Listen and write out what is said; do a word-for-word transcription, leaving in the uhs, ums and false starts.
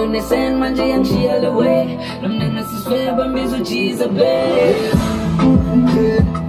when they send manje yang she all the way. Nam nem na siswe bambizo cheese a bay.